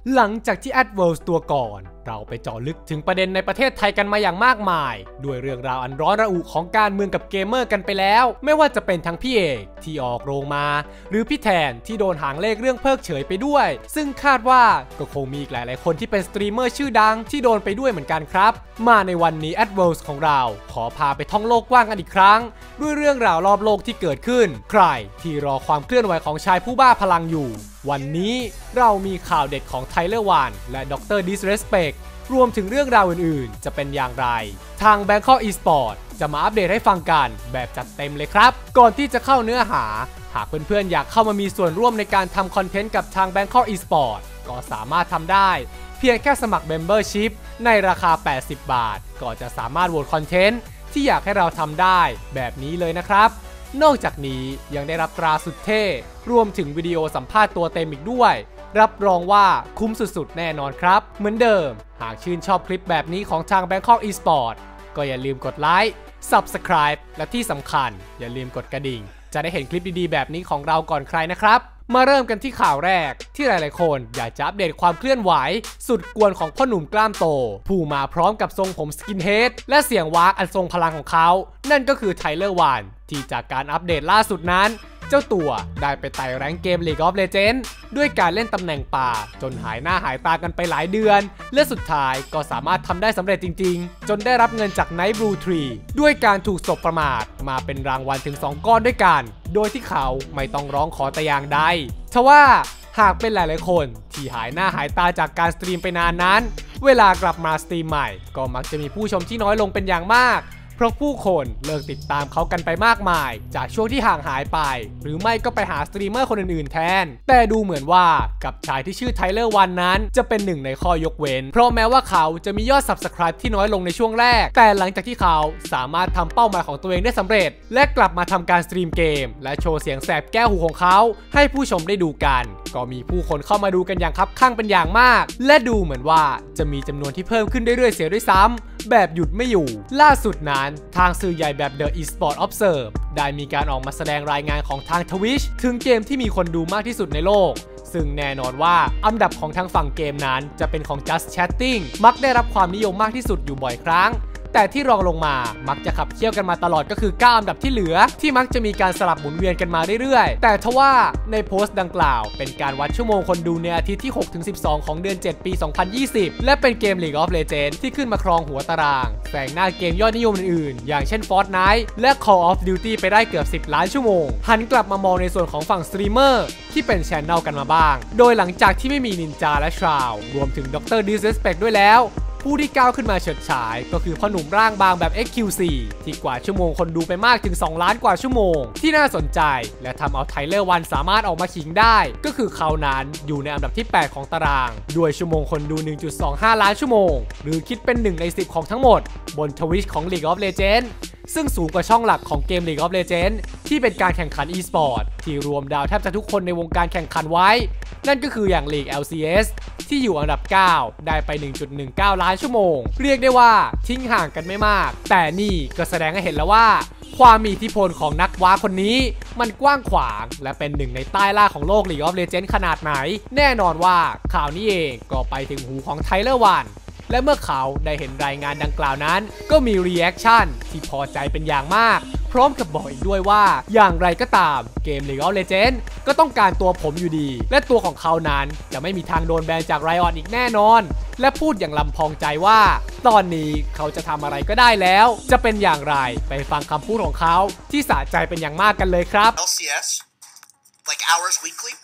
หลังจากที่ Adverse ตัวก่อนเราไปเจาะลึกถึงประเด็นในประเทศไทยกันมาอย่างมากมายด้วยเรื่องราวอันร้อนระอุของการเมืองกับเกมเมอร์กันไปแล้วไม่ว่าจะเป็นทั้งพี่เอกที่ออกโรงมาหรือพี่แทนที่โดนหางเลขเรื่องเพิกเฉยไปด้วยซึ่งคาดว่าก็คงมีอีกหลายๆคนที่เป็นสตรีมเมอร์ชื่อดังที่โดนไปด้วยเหมือนกันครับมาในวันนี้ Adverse ของเราขอพาไปท่องโลกกว้างกันอีกครั้งด้วยเรื่องราวรอบโลกที่เกิดขึ้นใครที่รอความเคลื่อนไหวของชายผู้บ้าพลังอยู่วันนี้เรามีข่าวเด็ดของไทเลอร์วานและดร. Disrespect รวมถึงเรื่องราวอื่นๆจะเป็นอย่างไรทาง Bangkok Esports จะมาอัปเดตให้ฟังกันแบบจัดเต็มเลยครับก่อนที่จะเข้าเนื้อหาหากเพื่อนๆอยากเข้ามามีส่วนร่วมในการทำคอนเทนต์กับทาง Bangkok Esports ก็สามารถทำได้เพียงแค่สมัคร Membership ในราคา80 บาทก็จะสามารถโหวตคอนเทนต์ที่อยากให้เราทำได้แบบนี้เลยนะครับนอกจากนี้ยังได้รับตราสุดเท่รวมถึงวิดีโอสัมภาษณ์ตัวเต็มอีกด้วยรับรองว่าคุ้มสุดๆแน่นอนครับเหมือนเดิมหากชื่นชอบคลิปแบบนี้ของทาง Bangkok Esports ก็อย่าลืมกดไลค์ Subscribe และที่สำคัญอย่าลืมกดกระดิ่งจะได้เห็นคลิปดีๆแบบนี้ของเราก่อนใครนะครับมาเริ่มกันที่ข่าวแรกที่หลายๆคนอยากจะอัปเดตความเคลื่อนไหวสุดกวนของพ่อหนุ่มกล้ามโตผู้มาพร้อมกับทรงผมสกินเฮดและเสียงวากอันทรงพลังของเขานั่นก็คือไทเลอร์วานที่จากการอัปเดตล่าสุดนั้นเจ้าตัวได้ไปไต่แรงเกม League of Legends ด้วยการเล่นตำแหน่งป่าจนหายหน้าหายตากันไปหลายเดือนและสุดท้ายก็สามารถทำได้สำเร็จจริงๆจนได้รับเงินจาก Night Blue Tree ด้วยการถูกสบประมาทมาเป็นรางวัลถึง2ก้อนด้วยกันโดยที่เขาไม่ต้องร้องขอแต่อย่างใดทว่าหากเป็นหลายๆคนที่หายหน้าหายตาจากการสตรีมไปนานนั้นเวลากลับมาสตรีมใหม่ก็มักจะมีผู้ชมที่น้อยลงเป็นอย่างมากเพราะผู้คนเลิกติดตามเขากันไปมากมายจากช่วงที่ห่างหายไปหรือไม่ก็ไปหาสตรีมเมอร์คนอื่นๆแทนแต่ดูเหมือนว่ากับชายที่ชื่อไทเลอร์วันนั้นจะเป็นหนึ่งในข้อยกเว้นเพราะแม้ว่าเขาจะมียอด Subscribe ที่น้อยลงในช่วงแรกแต่หลังจากที่เขาสามารถทำเป้าหมายของตัวเองได้สำเร็จและกลับมาทำการสตรีมเกมและโชว์เสียงแสบแก้วหูของเขาให้ผู้ชมได้ดูกันก็มีผู้คนเข้ามาดูกันอย่างคับคั่งเป็นอย่างมากและดูเหมือนว่าจะมีจำนวนที่เพิ่มขึ้นเรื่อยๆเสียด้วยซ้ำแบบหยุดไม่อยู่ล่าสุดนั้นทางสื่อใหญ่แบบ The Esports Observe ได้มีการออกมาแสดงรายงานของทาง Twitch ถึงเกมที่มีคนดูมากที่สุดในโลกซึ่งแน่นอนว่าอันดับของทางฝั่งเกมนั้นจะเป็นของ Just Chatting มักได้รับความนิยมมากที่สุดอยู่บ่อยครั้งแต่ที่รองลงมามักจะขับเคี่ยวกันมาตลอดก็คือ9อันดับที่เหลือที่มักจะมีการสลับหมุนเวียนกันมาเรื่อยๆแต่ทว่าในโพสต์ดังกล่าวเป็นการวัดชั่วโมงคนดูในอาทิตย์ที่ 6-12 ของเดือน 7 ปี 2020 และเป็นเกม League of Legends ที่ขึ้นมาครองหัวตารางแซงหน้าเกมยอดนิยมอื่นๆอย่างเช่น Fortnite และ Call of Duty ไปได้เกือบ10 ล้านชั่วโมงหันกลับมามองในส่วนของฝั่งสตรีมเมอร์ที่เป็น Channel กันมาบ้างโดยหลังจากที่ไม่มีนินจาและชราวรวมถึง Dr. Disrespect ด้วยแล้วผู้ที่ก้าวขึ้นมาเฉิดฉายก็คือพ่อหนุ่มร่างบางแบบ XQC ที่กว่าชั่วโมงคนดูไปมากถึง2 ล้านกว่าชั่วโมงที่น่าสนใจและทำเอาไทเลอร์วันสามารถออกมาขิงได้ก็คือเขานั้นอยู่ในอันดับที่8ของตารางด้วยชั่วโมงคนดู 1.25 ล้านชั่วโมงหรือคิดเป็น1 ใน 10ของทั้งหมดบน Twitch ของ League of Legends ซึ่งสูงกว่าช่องหลักของเกม League of Legends ที่เป็นการแข่งขัน e-sport ที่รวมดาวแทบจะทุกคนในวงการแข่งขันไว้นั่นก็คืออย่าง League LCS ที่อยู่อันดับ9ได้ไป 1.19 ล้านชั่วโมงเรียกได้ว่าทิ้งห่างกันไม่มากแต่นี่ก็แสดงให้เห็นแล้วว่าความมีอิทธิพลของนักว้าคนนี้มันกว้างขวางและเป็นหนึ่งในใต้ล่าของโลก League of Legends ขนาดไหนแน่นอนว่าข่าวนี้เองก็ไปถึงหูของไทเลอร์วันและเมื่อเขาได้เห็นรายงานดังกล่าวนั้นก็มีรีแอคชั่นที่พอใจเป็นอย่างมากพร้อมกับบอกอีกด้วยว่าอย่างไรก็ตามเกม League of Legends ก็ต้องการตัวผมอยู่ดีและตัวของเขานั้นจะไม่มีทางโดนแบนจาก Riot อีกแน่นอนและพูดอย่างลำพองใจว่าตอนนี้เขาจะทำอะไรก็ได้แล้วจะเป็นอย่างไรไปฟังคำพูดของเขาที่สะใจเป็นอย่างมากกันเลยครับ LCS like hours weekly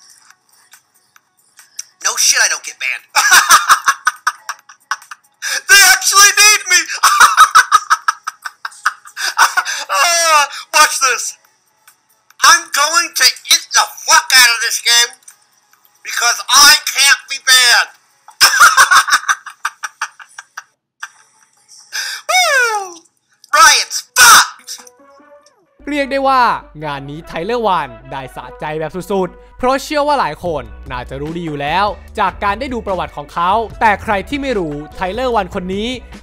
no shit I don't get banned they actually need me watch this I'm going to eat the fuck out of this game because I can't be banned Riot's fucked เรียกได้ว่างานนี้ไทเลอร์วันได้สะใจแบบสุดๆเพราะเชื่อว่าหลายคนน่าจะรู้ดีอยู่แล้วจากการได้ดูประวัติของเขาแต่ใครที่ไม่รู้ไทเลอร์วันคนนี้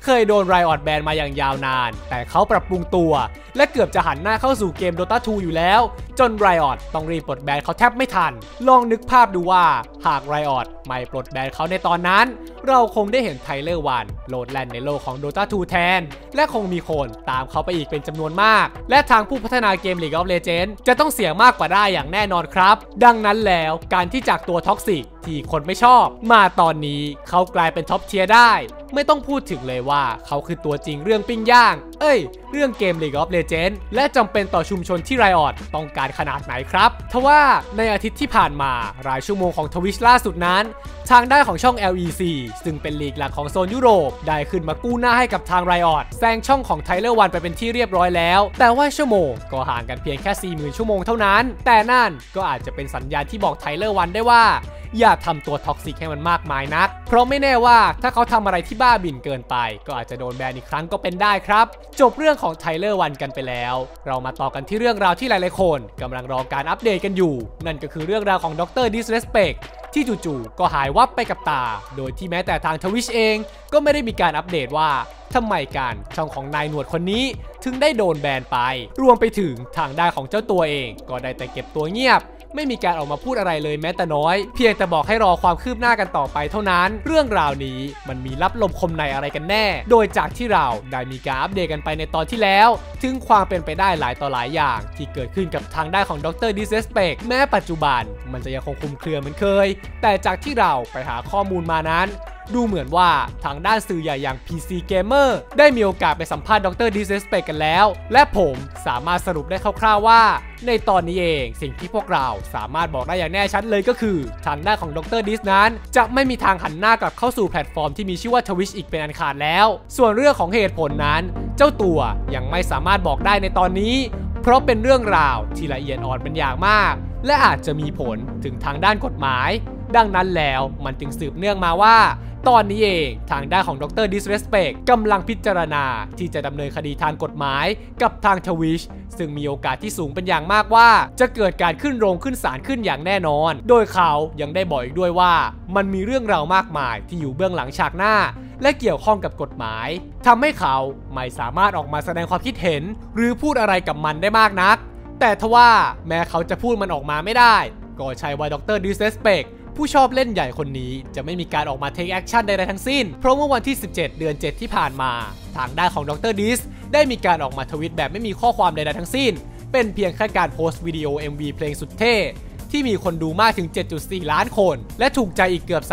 เคยโดน Riot แบนมาอย่างยาวนานแต่เขาปรับปรุงตัวและเกือบจะหันหน้าเข้าสู่เกม Dota 2 อยู่แล้วจน Riot ต้องรีบปลดแบนเขาแทบไม่ทันลองนึกภาพดูว่าหาก Riot ไม่ปลดแบนเขาในตอนนั้นเราคงได้เห็นไทเลอร์วันโหลดแลนด์ในโลกของ Dota 2 แทนและคงมีคนตามเขาไปอีกเป็นจำนวนมากและทางผู้พัฒนาเกม League of Legends จะต้องเสียมากกว่าได้อย่างแน่นอนครับดังนั้นแล้วการที่จากตัวท็อกซิกที่คนไม่ชอบมาตอนนี้เขากลายเป็นท็อปเทียร์ได้ไม่ต้องพูดถึงเลยว่าเขาคือตัวจริงเรื่องปิ้งย่างเรื่องเกม League of Legends และจำเป็นต่อชุมชนที่ Riot ต้องการขนาดไหนครับทว่าในอาทิตย์ที่ผ่านมารายชั่วโมงของ Twitch ล่าสุดนั้นทางด้านของช่อง LEC ซึ่งเป็นลีกหลักของโซนยุโรปได้ขึ้นมากู้หน้าให้กับทาง Riot แซงช่องของ Tyler One ไปเป็นที่เรียบร้อยแล้วแต่ว่าชั่วโมงก็ห่างกันเพียงแค่ 40,000 ชั่วโมงเท่านั้นแต่นั่นก็อาจจะเป็นสัญญาณที่บอก Tyler One ได้ว่าอย่าทำตัวท็อกซิกให้มันมากมายนักเพราะไม่แน่ว่าถ้าเขาทำอะไรที่บ้าบิ่นเกินไปก็อาจจะโดนแบนอีกครั้งก็เป็นได้ครับจบเรื่องของ Tyler One กันไปแล้วเรามาต่อกันที่เรื่องราวที่หลายๆคนกำลังรอการอัปเดตกันอยู่นั่นก็คือเรื่องราวของดร. Disrespect ที่จู่ๆก็หายวับไปกับตาโดยที่แม้แต่ทาง Twitch เองก็ไม่ได้มีการอัปเดตว่าทำไมการช่องของนายหนวดคนนี้ถึงได้โดนแบนไปรวมไปถึงทางด้านของเจ้าตัวเองก็ได้แต่เก็บตัวเงียบไม่มีการออกมาพูดอะไรเลยแม้แต่น้อยเพียงแต่บอกให้รอความคืบหน้ากันต่อไปเท่านั้นเรื่องราวนี้มันมีลับลมคมในอะไรกันแน่โดยจากที่เราได้มีการอัปเดตกันไปในตอนที่แล้วถึงความเป็นไปได้หลายต่อหลายอย่างที่เกิดขึ้นกับทางด้านของดร. Disrespect แม้ปัจจุบันมันจะยังคงคลุมเครือเหมือนเคยแต่จากที่เราไปหาข้อมูลมานั้นดูเหมือนว่าทางด้านสื่อใหญ่อย่าง PC Gamer ได้มีโอกาสไปสัมภาษณ์ดร. Disrespect กันแล้วและผมสามารถสรุปได้คร่าวๆว่าในตอนนี้เองสิ่งที่พวกเราสามารถบอกได้อย่างแน่ชัดเลยก็คือทางด้านของดร. Dis นั้นจะไม่มีทางหันหน้ากลับเข้าสู่แพลตฟอร์มที่มีชื่อว่า Twitch อีกเป็นอันขาดแล้วส่วนเรื่องของเหตุผลนั้นเจ้าตัวยังไม่สามารถบอกได้ในตอนนี้เพราะเป็นเรื่องราวที่ละเอียดอ่อนเป็นอย่างมากและอาจจะมีผลถึงทางด้านกฎหมายดังนั้นแล้วมันจึงสืบเนื่องมาว่าตอนนี้เองทางด้านของดร. Disrespect กำลังพิจารณาที่จะดำเนินคดีทางกฎหมายกับทาง Twitch ซึ่งมีโอกาสที่สูงเป็นอย่างมากว่าจะเกิดการขึ้นโรงขึ้นศาลขึ้นอย่างแน่นอนโดยเขายังได้บอกอีกด้วยว่ามันมีเรื่องราวมากมายที่อยู่เบื้องหลังฉากหน้าและเกี่ยวข้องกับกฎหมายทำให้เขาไม่สามารถออกมาแสดงความคิดเห็นหรือพูดอะไรกับมันได้มากนักแต่ทว่าแม้เขาจะพูดมันออกมาไม่ได้ก็ใช่ว่าดร. Disrespectผู้ชอบเล่นใหญ่คนนี้จะไม่มีการออกมา take action ใดๆทั้งสิ้นเพราะเมื่อวันที่17 เดือน 7ที่ผ่านมาทางด้านของดร. Dis ได้มีการออกมาทวิตแบบไม่มีข้อความใดๆทั้งสิ้นเป็นเพียงแค่การโพสต์วิดีโอ MV เพลงสุดเท่ที่มีคนดูมากถึง 7.4 ล้านคนและถูกใจอีกเกือบ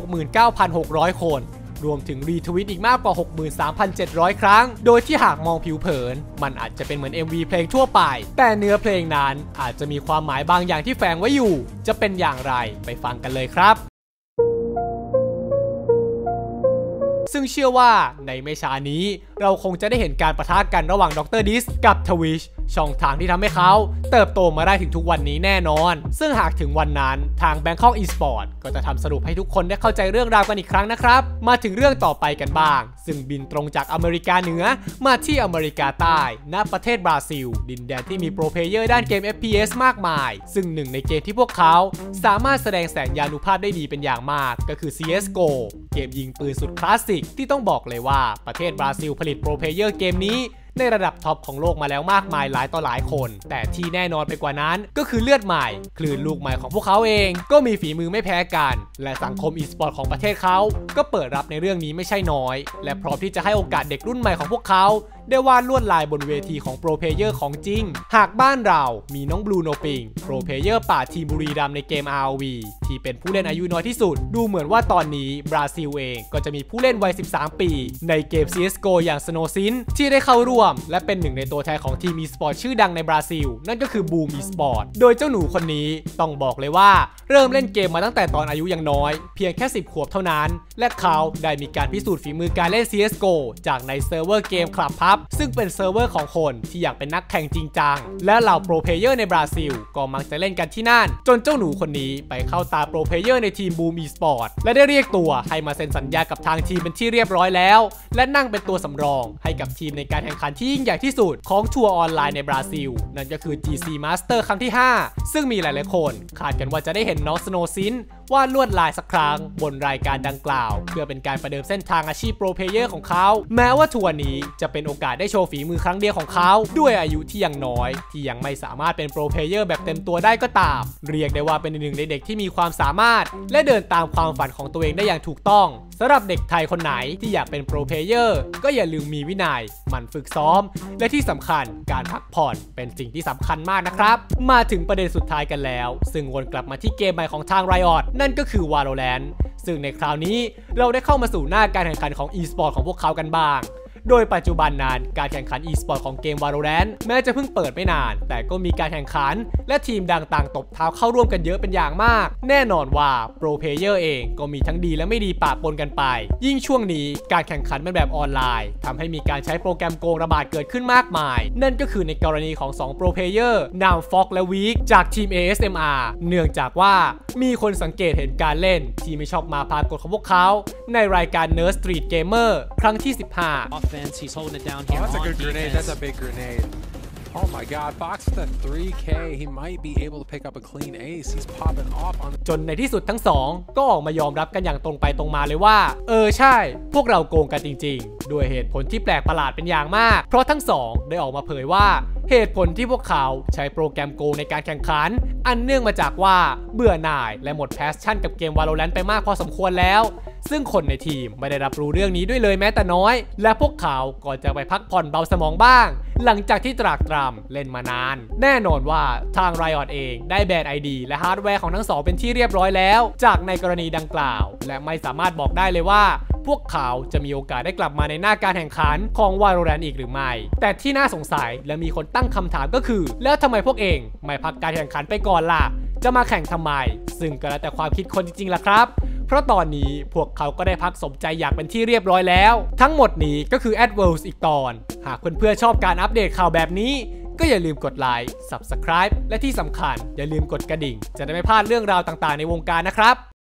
369,600 คนรวมถึงรีทวิตอีกมากกว่า 63,700 ครั้งโดยที่หากมองผิวเผินมันอาจจะเป็นเหมือน MV เพลงทั่วไปแต่เนื้อเพลงนั้นอาจจะมีความหมายบางอย่างที่แฝงไว้อยู่จะเป็นอย่างไรไปฟังกันเลยครับซึ่งเชื่อว่าในไม่ช้านี้เราคงจะได้เห็นการปะทะกันระหว่างดร. Dis กับ Twitch ช่องทางที่ทำให้เขาเติบโตมาได้ถึงทุกวันนี้แน่นอนซึ่งหากถึงวันนั้นทาง Bangkok Esport ก็จะทำสรุปให้ทุกคนได้เข้าใจเรื่องราวกันอีกครั้งนะครับมาถึงเรื่องต่อไปกันบ้างซึ่งบินตรงจากอเมริกาเหนือมาที่อเมริกาใต้ณประเทศบราซิลดินแดนที่มีโปรเพลเยอร์ด้านเกม FPS มากมายซึ่งหนึ่งในเกมที่พวกเขาสามารถแสดงแสงยานุภาพได้ดีเป็นอย่างมากก็คือ CSGO เกมยิงปืนสุดคลาสสิกที่ต้องบอกเลยว่าประเทศบราซิลผลิตโปรเพลเยอร์เกมนี้ในระดับท็อปของโลกมาแล้วมากมายหลายต่อหลายคนแต่ที่แน่นอนไปกว่านั้นก็คือเลือดใหม่คลื่นลูกใหม่ของพวกเขาเองก็มีฝีมือไม่แพ้กันและสังคมอีสปอร์ตของประเทศเขาก็เปิดรับในเรื่องนี้ไม่ใช่น้อยและพร้อมที่จะให้โอกาสเด็กรุ่นใหม่ของพวกเขาได้วาดลวดลายบนเวทีของโปรเพลเยอร์ของจริงหากบ้านเรามีน้องบลูโนปิงโปรเพลเยอร์ป่าทีมบุรีรัมย์ในเกม ROV ที่เป็นผู้เล่นอายุน้อยที่สุดดูเหมือนว่าตอนนี้บราซิลเองก็จะมีผู้เล่นวัย13 ปีในเกม CSGO อย่างสโนซินที่ได้เข้าร่วมและเป็นหนึ่งในตัวแทนของทีม e-sport ชื่อดังในบราซิลนั่นก็คือ Boom e-sport โดยเจ้าหนูคนนี้ต้องบอกเลยว่าเริ่มเล่นเกมมาตั้งแต่ตอนอายุยังน้อยเพียงแค่10 ขวบเท่านั้นและเขาได้มีการพิสูจน์ฝีมือการเล่น CSGO จากในเซิร์ฟเวอร์เกม Clubhub ซึ่งเป็นเซิร์ฟเวอร์ของคนที่อยากเป็นนักแข่งจริงจังและเหล่าโปรเพลเยอร์ในบราซิลก็มักจะเล่นกันที่นั่นจนเจ้าหนูคนนี้ไปเข้าตาโปรเพลเยอร์ในทีม Boom e-sport และได้เรียกตัวให้มาเซ็นสัญญากับทางทีมเป็นที่เรียบร้อยแล้วและนั่งเป็นตัวสำรองให้กับทีมในการแข่งขันที่ยิ่งใหญ่ที่สุดของทัวร์ออนไลน์ในบราซิลนั่นก็คือ GC Master ครั้งที่ 5ซึ่งมีหลายๆคนคาดกันว่าจะได้เห็นน้องสโนซินวาดลวดลายสักครั้งบนรายการดังกล่าวเพื่อเป็นการประเดิมเส้นทางอาชีพโปรเพลเยอร์ของเขาแม้ว่าทัวร์นี้จะเป็นโอกาสได้โชว์ฝีมือครั้งเดียวของเขาด้วยอายุที่ยังน้อยที่ยังไม่สามารถเป็นโปรเพลเยอร์แบบเต็มตัวได้ก็ตามเรียกได้ว่าเป็นหนึ่งในเด็กที่มีความสามารถและเดินตามความฝันของตัวเองได้อย่างถูกต้องสำหรับเด็กไทยคนไหนที่อยากเป็นโปรเพลเยอร์ก็อย่าลืมมีวินัยหมั่นฝึกซ้อมและที่สำคัญการพักผ่อนเป็นสิ่งที่สำคัญมากนะครับมาถึงประเด็นสุดท้ายกันแล้วซึ่งวนกลับมาที่เกมใหม่ของทาง Riot นั่นก็คือ Valorant ซึ่งในคราวนี้เราได้เข้ามาสู่หน้าการแข่งขันของ e-sport ของพวกเขากันบ้างโดยปัจจุบันนั้นการแข่งขัน e-sport ของเกม Valorant แม้จะเพิ่งเปิดไม่นานแต่ก็มีการแข่งขันและทีมดังต่างตบเท้าเข้าร่วมกันเยอะเป็นอย่างมากแน่นอนว่าโปรเพลเยอร์เองก็มีทั้งดีและไม่ดีปะปนกันไปยิ่งช่วงนี้การแข่งขันเป็นแบบออนไลน์ทำให้มีการใช้โปรแกรมโกงระบาดเกิดขึ้นมากมายนั่นก็คือในกรณีของ2โปรเพลเยอร์นาม Fox และ Weak จากทีม ASMR เนื่องจากว่ามีคนสังเกตเห็นการเล่นที่ไม่ชอบมาพากลของพวกเขาในรายการ Nerd Street Gamer ครั้งที่ 15 Oh, that's a good grenade. That's a big grenade. Oh my god, Fox with a 3K. He might be able to pick up a clean ace. He's popping off on จนในที่สุดทั้งสองก็ออกมายอมรับกันอย่างตรงไปตรงมาเลยว่าใช่พวกเราโกงกันจริงๆด้วยเหตุผลที่แปลกประหลาดเป็นอย่างมากเพราะทั้งสองได้ออกมาเผยว่าเหตุผลที่พวกเขาใช้โปรแกรมโกงในการแข่งขันอันเนื่องมาจากว่าเบื่อหน่ายและหมดแพชชั่นกับเกม Valorant ไปมากพอสมควรแล้วซึ่งคนในทีมไม่ได้รับรู้เรื่องนี้ด้วยเลยแม้แต่น้อยและพวกเขาก็จะไปพักผ่อนเบาสมองบ้างหลังจากที่ตรากตรำเล่นมานานแน่นอนว่าทาง Riot เองได้แบน ID และฮาร์ดแวร์ของทั้งสองเป็นที่เรียบร้อยแล้วจากในกรณีดังกล่าวและไม่สามารถบอกได้เลยว่าพวกเขาจะมีโอกาสได้กลับมาในหน้าการแข่งขันของ Valorant อีกหรือไม่แต่ที่น่าสงสัยและมีคนตั้งคำถามก็คือแล้วทำไมพวกเองไม่พักการแข่งขันไปก่อนล่ะจะมาแข่งทำไมซึ่งก็แล้วแต่ความคิดคนจริงๆล่ะครับเพราะตอนนี้พวกเขาก็ได้พักสมใจอยากเป็นที่เรียบร้อยแล้วทั้งหมดนี้ก็คือ Adverse อีกตอนหากเพื่อนๆชอบการอัปเดตข่าวแบบนี้ก็อย่าลืมกดไลค์ Subscribe และที่สำคัญอย่าลืมกดกระดิ่งจะได้ไม่พลาดเรื่องราวต่างๆในวงการนะครับ